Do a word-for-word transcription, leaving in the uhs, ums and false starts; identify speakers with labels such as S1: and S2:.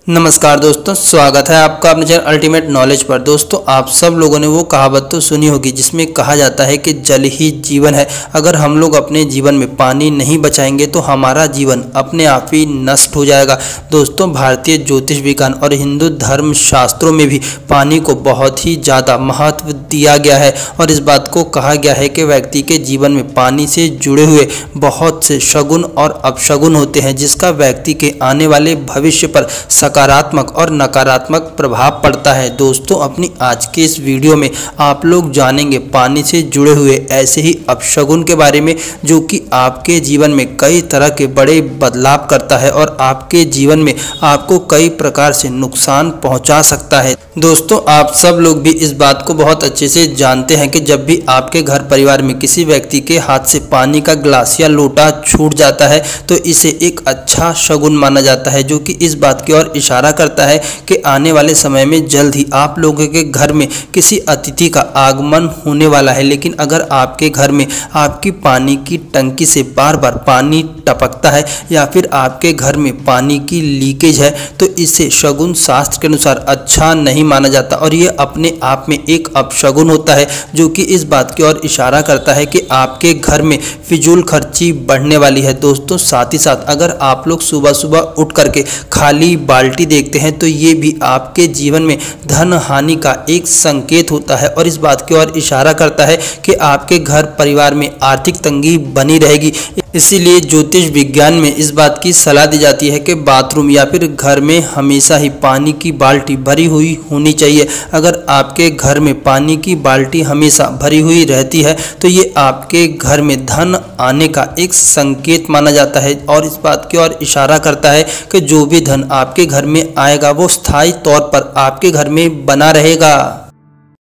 S1: नमस्कार दोस्तों, स्वागत है आपका अपने चैनल अल्टीमेट नॉलेज पर। दोस्तों, आप सब लोगों ने वो कहावत तो सुनी होगी जिसमें कहा जाता है कि जल ही जीवन है। अगर हम लोग अपने जीवन में पानी नहीं बचाएंगे तो हमारा जीवन अपने आप ही नष्ट हो जाएगा। दोस्तों, भारतीय ज्योतिष विज्ञान और हिंदू धर्म शास्त्रों में भी पानी को बहुत ही ज़्यादा महत्व दिया गया है और इस बात को कहा गया है कि व्यक्ति के जीवन में पानी से जुड़े हुए बहुत से शगुन और अपशगुन होते हैं, जिसका व्यक्ति के आने वाले भविष्य पर सकारात्मक और नकारात्मक प्रभाव पड़ता है। दोस्तों, अपनी आज के इस वीडियो में आप लोग जानेंगे पानी से जुड़े हुए ऐसे ही अपशगुन के बारे में जो कि आपके जीवन में कई तरह के बड़े बदलाव करता है और आपके जीवन में आपको कई प्रकार से नुकसान पहुंचा सकता है। दोस्तों, आप सब लोग भी इस बात को बहुत अच्छे से जानते हैं कि जब भी आपके घर परिवार में किसी व्यक्ति के हाथ से पानी का गिलास या लोटा छूट जाता है तो इसे एक अच्छा शगुन माना जाता है, जो कि इस बात की ओर इशारा करता है कि आने वाले समय में जल्द ही आप लोगों के घर में किसी अतिथि का आगमन होने वाला है। लेकिन अगर आपके घर में आपकी पानी की टंकी से बार बार पानी टपकता है या फिर आपके घर में पानी की लीकेज है तो इसे शगुन शास्त्र के अनुसार अच्छा नहीं माना जाता और ये अपने आप में एक अपशगुन होता है, जो कि इस बात की ओर इशारा करता है कि आपके घर में फिजूल खर्ची बढ़ने वाली है। दोस्तों, साथ ही साथ अगर आप लोग सुबह सुबह उठ करके खाली बाल्टी देखते हैं तो ये भी आपके जीवन में धन हानि का एक संकेत होता है और इस बात की ओर इशारा करता है कि आपके घर परिवार में आर्थिक तंगी बनी रहेगी। इसीलिए ज्योतिष विज्ञान में इस बात की सलाह दी जाती है कि बाथरूम या फिर घर में हमेशा ही पानी की बाल्टी भरी हुई होनी चाहिए। अगर आपके घर में पानी की बाल्टी हमेशा भरी हुई रहती है तो ये आपके घर में धन आने का एक संकेत माना जाता है और इस बात की ओर इशारा करता है कि जो भी धन आपके घर में आएगा वो स्थायी तौर पर आपके घर में बना रहेगा।